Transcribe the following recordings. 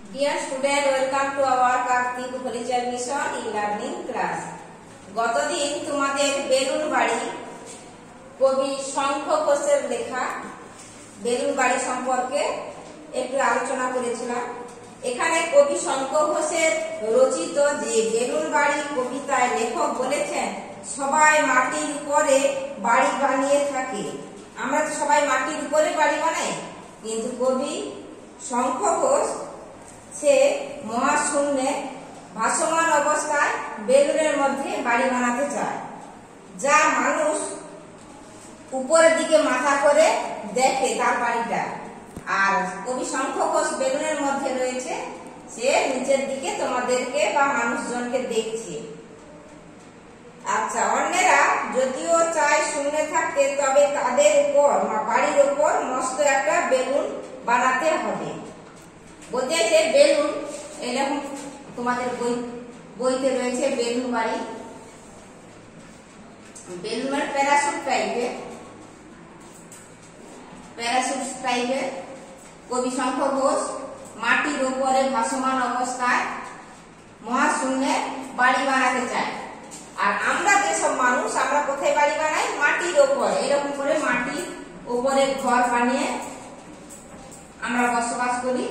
Dear student, welcome to our Kartik Furniture Mission e-learning class. গতদিন তোমাদের balloon বাড়ি কবি শঙ্খ ঘোষের লেখা বেলুন বাড়ি সম্পর্কে একটু আলোচনা করেছিলাম। এখানে কবি শঙ্খ ঘোষের রচিত যে বেলুন বাড়ি কবিতায় লেখক বলেছেন সবাই মাটির উপরে বাড়ি বানিয়ে থাকে। আমরা সবাই মাটির উপরে বাড়ি বানাই, কিন্তু কবি শঙ্খ ঘোষ সে মহাশূন্যে ভাসমান অবস্থায় বেলুনের মধ্যে বাড়ি বানাতে চায়, যা মানুষ উপরের দিকে মাথা করে দেখে তার বাড়িটা। আর কবি শঙ্খ ঘোষ বেলুনের মধ্যে রয়েছে, সে নিচের দিকে তোমাদেরকে বা মানুষজনকে দেখছে। আচ্ছা, অন্যেরা যদিও চায় শূন্যে থাকতে, তবে তাদের উপর বাড়ির উপর মস্ত একটা বেলুন বানাতে হবে। বলতে যে বেলুন এরকম তোমাদের বইতে রয়েছে বেলুন বাড়ি, বেলুনের প্যারাশুট টাইপের কবি শঙ্খ ঘোষ মাটির উপরে ভাসমান অবস্থায় মহাশূন্যে বাড়ি বানাতে চায়। আর আমরা যেসব মানুষ, আমরা কোথায় বাড়ি বানাই? মাটির উপরে, এরকম করে মাটির উপরে ঘর বানিয়ে আমরা বসবাস করি।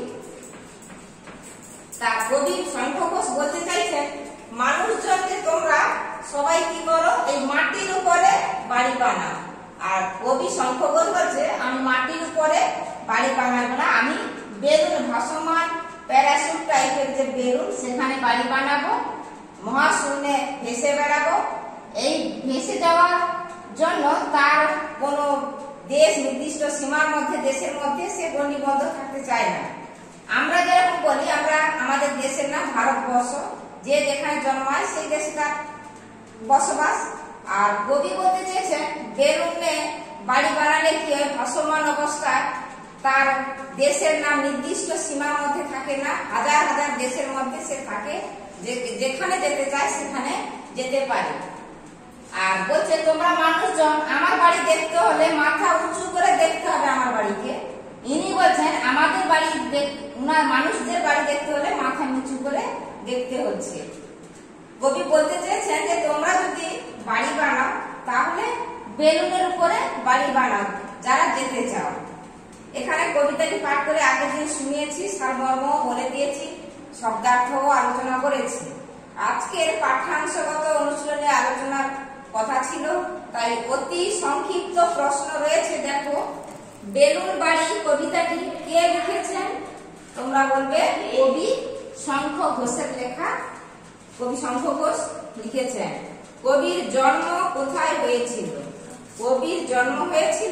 তা কবি শঙ্খ ঘোষ বলতে চাইছেন মানুষজনকে তোমরা সবাই কি করো? এই মাটির উপরে বাড়ি বানাও। আর কবি শঙ্খ ঘোষ বলছে আমি মাটির উপরে বাড়ি বানাবো না, আমি বেলুন ভাসমান প্যারাশুট টাইপের যে বেলুন সেখানে বাড়ি বানাবো, মহাশূন্যে ভেসে বেড়াবো। এই ভেসে যাওয়ার জন্য তার কোনো দেশ নির্দিষ্ট সীমার মধ্যে, দেশের মধ্যে সে গণ্ডিবদ্ধ থাকতে চায় না। আমরা যেরকম বলি, আমরা আমাদের দেশের নাম ভারতবর্ষ, যে যেখানে জন্মায় সেই দেশে তার বসবাস। আর কবি বলতে চেয়েছেন বেলুনে বাড়ি বানালে কি হয়? ভাসমান অবস্থায় তার দেশের নাম নির্দিষ্ট সীমার মধ্যে থাকে না, হাজার হাজার দেশের মধ্যে সে থাকে, যেখানে যেতে চায় সেখানে যেতে পারে। আর বলছে তোমরা মানুষজন আমার বাড়ি দেখতে হলে মাথা উঁচু করে দেখতে হবে আমার বাড়িকে। ইনি বলছেন আমাদের বাড়ি, মানুষদের বাড়ি দেখতে হলে মাথা নিচু করে দেখতে হচ্ছে। কবি বলতে চেয়েছেন যে তোমরা যদি বাড়ি বানাও তাহলে বেলুনের উপরে বাড়ি বানাও যারা যেতে চাও। এখানে কবিতাটি পাঠ করে আগের দিন শুনিয়েছি, সারমর্ম বলে দিয়েছি, শব্দার্থও আলোচনা করেছি। আজকের পাঠ্যাংশগত অনুশীলনে আলোচনার কথা ছিল, তাই অতি সংক্ষিপ্ত প্রশ্ন রয়েছে। দেখো, বেলুন বাড়ি কবিতাটি কে লিখেছেন? তোমরা বলবে কবি শঙ্খ ঘোষের লেখা, কবি শঙ্খ ঘোষ লিখেছেন। কবির জন্ম কোথায় হয়েছিল? কবির জন্ম হয়েছিল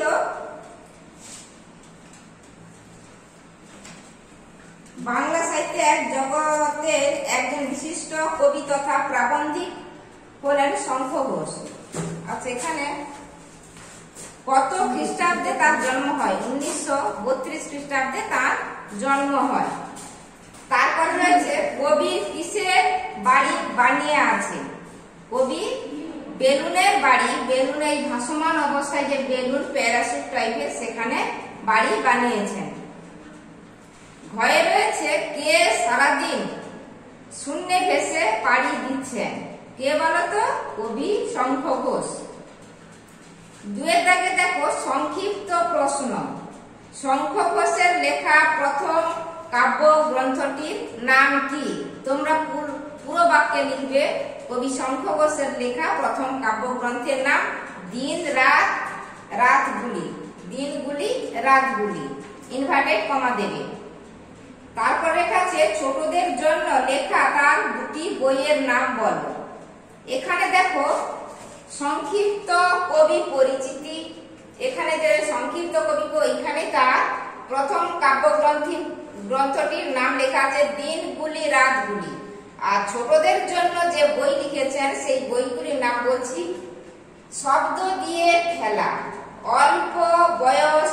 বাংলা সাহিত্যে এক জগতের একজন বিশিষ্ট কবি তথা প্রাবন্ধিক হলেন শঙ্খ ঘোষ। আচ্ছা, এখানে কত খ্রিস্টাব্দে তার জন্ম হয়? 1932 খ্রিস্টাব্দে তার জন্ম হয়। তারপর রয়েছে কবি কিসের বাড়ি বানিয়ে আছে? কবি বেলুনের বাড়ি, বেলুন এই ভাসমান অবস্থায় যে বেলুন প্যারাশুট টাইপের, সেখানে বাড়ি বানিয়েছেন। ঘরে রয়েছে কে সারাদিন শূন্যে ভেসে পাড়ি দিচ্ছেন? কে বলতো? কবি শঙ্খ ঘোষ। দুয়ের দাগে দেখো সংক্ষিপ্ত প্রশ্ন, শঙ্খ ঘোষের লেখা প্রথম কাব্য গ্রন্থটির নাম কি? তোমরা পুরো বাক্যে লিখবে কবি শঙ্খ ঘোষের লেখা প্রথম কাব্য গ্রন্থের নাম দিন রাত রাতগুলি, দিনগুলি রাতগুলি, ইনভার্টেড কমা দেবে। তারপর লেখা আছে ছোটদের জন্য লেখা তার দুটি বইয়ের নাম বলো। এখানে দেখো সংক্ষিপ্ত কবি পরিচিতি, এখানে যে সংক্ষিপ্ত কবি, এখানে তার প্রথম কাব্য গ্রন্থটির নাম লেখা আছে দিনগুলি রাতগুলি। আর ছোটদের জন্য যে বই লিখেছেন সেই বইগুলির নাম বলছি শব্দ দিয়ে খেলা, অল্প বয়স,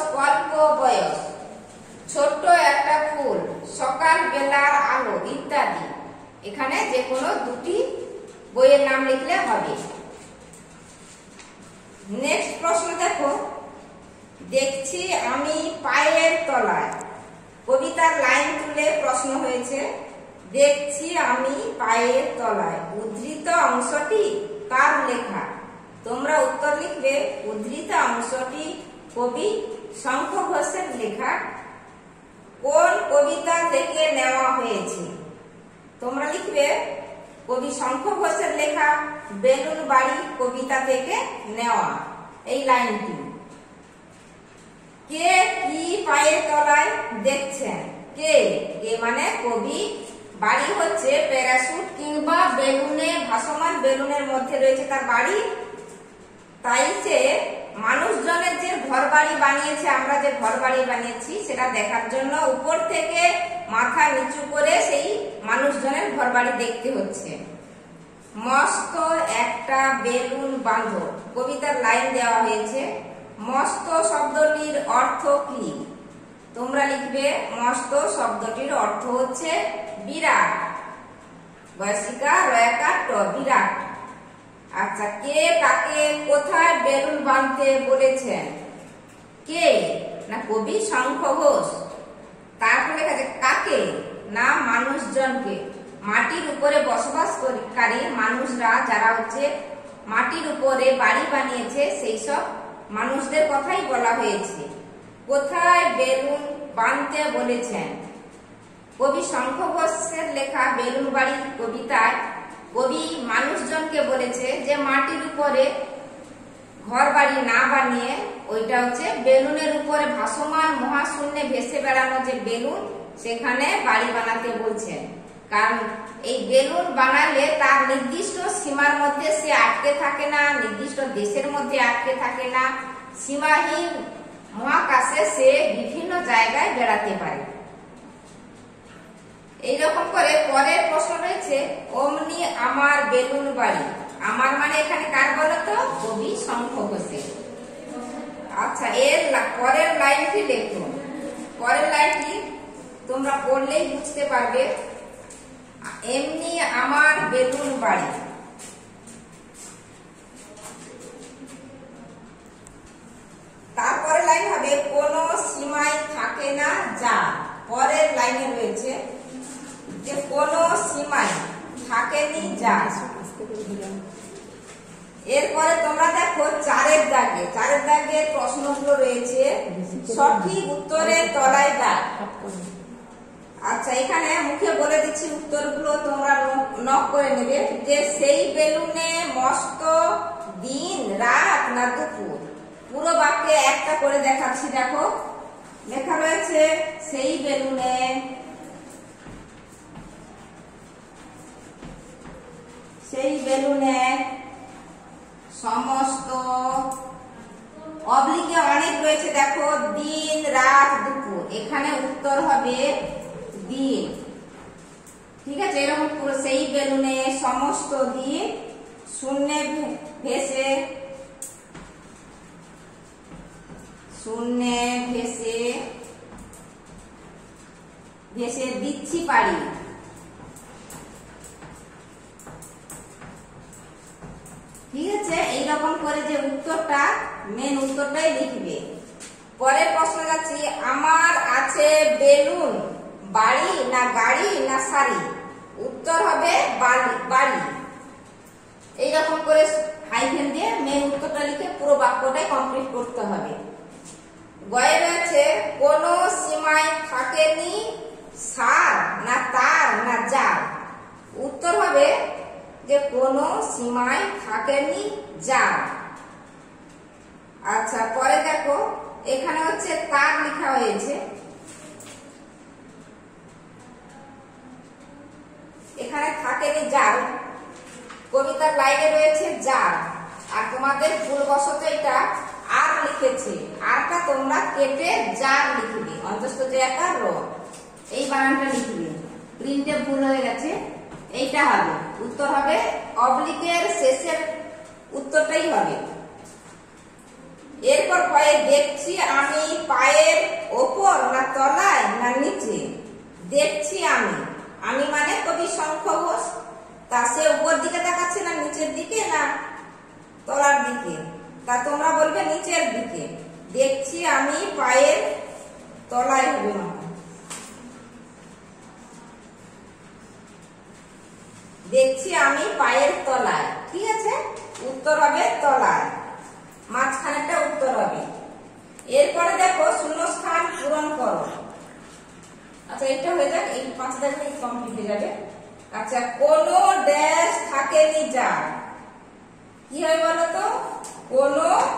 ছোট্ট একটা ফুল, সকাল বেলার আলো ইত্যাদি। এখানে যে কোনো দুটি বইয়ের নাম লিখলে হবে। নেক্সট প্রশ্ন দেখো, দেখছি আমি পায়ের তলায়, কবিতার লাইন তুলে প্রশ্ন হয়েছে, দেখছি আমি পায়ের তলায়, উদ্ধৃত অংশটি কার লেখা? তোমরা উত্তর লিখবে উদ্ধৃত অংশটি কবি শঙ্খ ঘোষের লেখা। কোন কবিতা থেকে নেওয়া হয়েছে? তোমরা লিখবে কবি শঙ্খ ঘোষের লেখা বেলুন বাড়ি কবিতা থেকে নেওয়া এই লাইনটি। কে কি পায়ের তলায় দেখছেন? কে কে মানে কবি। বাড়ি হচ্ছে প্যারাশুট কিংবা বেলুনে, ভাসমান বেলুনের মধ্যে রয়েছে তার বাড়ি। তাই সে মানুষজনের যে ঘর বাড়ি বানিয়েছে, আমরা যে ঘর বাড়ি বানিয়েছি সেটা দেখার জন্য উপর থেকে মাথা নিচু করে সেই মানুষজনের ঘর বাড়ি দেখতে হচ্ছে। মস্ত একটা বেলুন বাঁধো, কবিতার লাইন দেওয়া হয়েছে। মস্ত শব্দটির অর্থ কি? তোমরা লিখবে মস্ত শব্দটির অর্থ হচ্ছে বিরাট, বয়সিকা রয়াকার ট, বিরাট। আচ্ছা, কে কাকে কোথায় বেলুন বাঁধতে বলেছেন? কে না কবি শঙ্খ ঘোষ। তারপরে লেখা আছে কাকে না মানুষজনকে। মাটির উপরে বসবাসকারী মানুষরা, যারা হচ্ছে মাটির উপরে বাড়ি বানিয়েছে, সেই সব মানুষদের কথাই বলা হয়েছে। কোথায় বেলুন বাঁধতে বলেছেন? কবি শঙ্খ ঘোষের লেখা বেলুন বাড়ি কবিতায় কবি মানুষজনকে বলেছে যে মাটির উপরে ঘর বাড়ি না বানিয়ে ওইটা হচ্ছে বেলুনের উপরে ভাসমান মহাশূন্যে ভেসে বেড়ানো যে বেলুন, সেখানে বাড়ি বানাতে বলছেন। কারণ এই বেলুন বানালে তার নির্দিষ্ট সীমার মধ্যে সে আটকে থাকে না, নির্দিষ্ট দেশের মধ্যে আটকে থাকে না, সীমাহীন মহাকাশে সে বিভিন্ন জায়গায় বেড়াতে পারে। এইরকম করে পরের প্রশ্ন রয়েছে, অমনি আমার বেলুন বাড়ি। আমার মানে এখানে কার বলতো? কবি শঙ্খ ঘোষের। আচ্ছা, এর পরের লাইনটি দেখুন। পরের লাইনটি তোমরা পড়লেই বুঝতে পারবে। এমনি আমার বেলুন বাড়ি। তারপরে লাইন হবে কোন সীমায় থাকে না যা। পরের লাইনে রয়েছে যে কোন সীমায় থাকেনি যা। এরপরে তোমরা দেখো চারের দাগে প্রশ্নগুলো রয়েছে, সঠিক উত্তরের তলায় দাগ। আচ্ছা, এখানে মুখে বলে দিচ্ছি উত্তরগুলো, তোমরা নক করে নেবে। যে সেই বেলুনে মস্ত দিন রাত না দুপুর। পুরো বাক্যে একটা করে দেখাচ্ছি, দেখো লেখা রয়েছে সেই বেলুনে সমস্ত, অবলিকে অনেক রয়েছে, দেখো দিন রাত দুপুর। এখানে উত্তর হবে দিন। ঠিক আছে, এরকম পুরো সেই বেলুনে সমস্ত দিন শূন্যে ভেসে দিচ্ছি পারি। ঠিক আছে, এইরকম করে যে উত্তরটা, মেন উত্তরটাই লিখবে। পরের প্রশ্ন যাচ্ছি, আমার আছে বেলুন বাড়ি না গাড়ি না শাড়ি? উত্তর হবে বাড়ি। এইরকম করে হাইফেন দিয়ে মেন উত্তরটা লিখে পুরো বাক্যটাই কমপ্লিট করতে হবে। গয়ে রয়েছে কোন সীমায় থাকেনি সার না তার না যার? উত্তর হবে যে কোন সীমায় থাকেনি যার। আচ্ছা, পরে দেখো এখানে হচ্ছে তার লেখা হয়েছে, এখানে থাকেনি যার। কবিতার লাইনে রয়েছে যার, আর তোমাদের ভুলবশত এটা আর লিখেছে। আরটা তোমরা কেটে যার লিখবে, অন্তস্থ যে একার র, এই বানানটা লিখবে। প্রিন্টে ভুল হয়ে গেছে, এইটা হবে উত্তর। হবে অবলিকের শেষের উত্তরটাই হবে। এরপর কয়ে দেখছি আমি পায়ের ওপর না তলায় না নিচে? দেখছি আমি মানে কবি শঙ্খ ঘোষ। তা সে উপর দিকে তাকাচ্ছে না নিচের দিকে না তলার দিকে? তা তোমরা বলবে নিচের দিকে। দেখছি আমি পায়ের তলায় হবে না। দেখছি আমি পায়ের তলায়, ঠিক আছে, উত্তর হবে তলায়, মাঝখানেটা উত্তর হবে। এরপরে দেখো শূন্যস্থান পূরণ করো। আচ্ছা এটা হয়ে যাক, এই 5 দাগে কমপ্লিট হয়ে যাবে। আচ্ছা কোন ড্যাশ থাকেনি যার, কি হয় বলো তো, কোন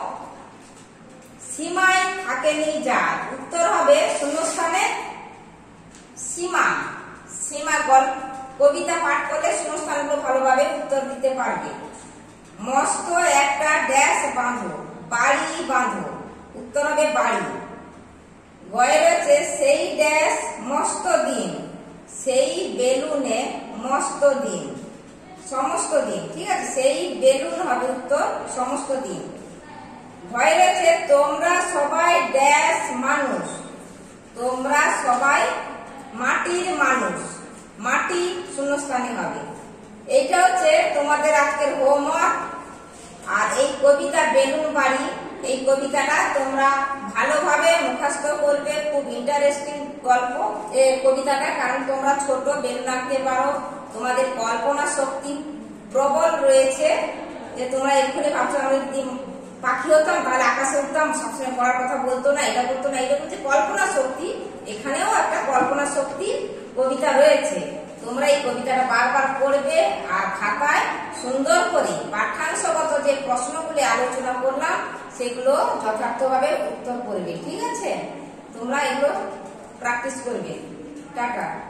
সীমায় থাকেনি যার, উত্তর হবে শূন্যস্থানে সীমা। সীমা গল্প কবিতা পাঠ করলে শূন্যস্থানগুলো ভালোভাবে উত্তর দিতে পারবে। মস্ত একটা ড্যাশ বাঁধো, বাড়ি বাঁধো, উত্তর হবে বাড়ি। গয়ে রয়েছে সেই ড্যাশ মস্ত দিন, সেই বেলুনে মস্ত দিন, সমস্ত দিন, ঠিক আছে, সেই বেলুন হবে উত্তর সমস্ত দিন। ভয় রয়েছে তোমরা সবাই ড্যাশ মানুষ, তোমরা সবাই মাটির মানুষ, মাটি শূন্যস্থানে হবে। এইটা হচ্ছে তোমাদের আজকের হোমওয়ার্ক। আর এই কবিতা বেলুন বাড়ি, এই কবিতাটা তোমরা ভালোভাবে মুখস্থ করবে। খুব ইন্টারেস্টিং গল্প এই কবিতাটা, কারণ তোমরা ছোট বেলুন আঁকতে পারো, তোমাদের কল্পনা শক্তি প্রবল রয়েছে। যে তোমরা এক্ষুনি ভাবছো আমি যদি পাখি হতাম তাহলে আকাশে উঠতাম, সবসময় পড়ার কথা বলতো না, এটা করতো না, এটা হচ্ছে কল্পনা শক্তি। এখানেও একটা কল্পনা শক্তি কবিতা রয়েছে। তোমরা এই কবিতাটা বারবার পড়বে আর খাতায় সুন্দর করে পাঠ্যাংশগত যে প্রশ্নগুলি আলোচনা করলাম সেগুলো যথার্থভাবে উত্তর করবে, ঠিক আছে। তোমরা এগুলো প্র্যাকটিস করবে। টাটা।